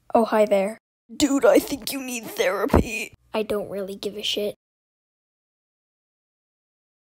Oh, hi there. Dude, I think you need therapy. I don't really give a shit.